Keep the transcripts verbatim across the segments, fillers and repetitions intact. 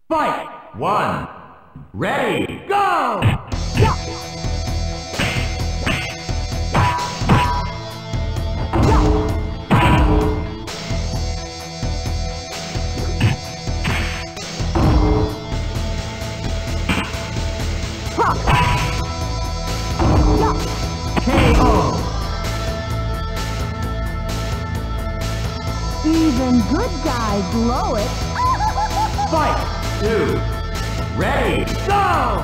Fight! One. Ready, go! K O. Even good guys blow it. Fight! Two. Ready, go!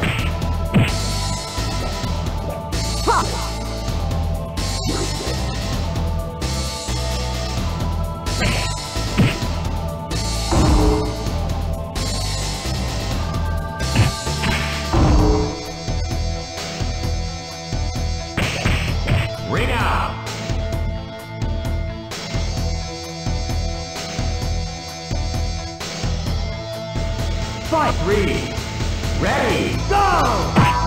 Ring out! Fight! Three, ready, go!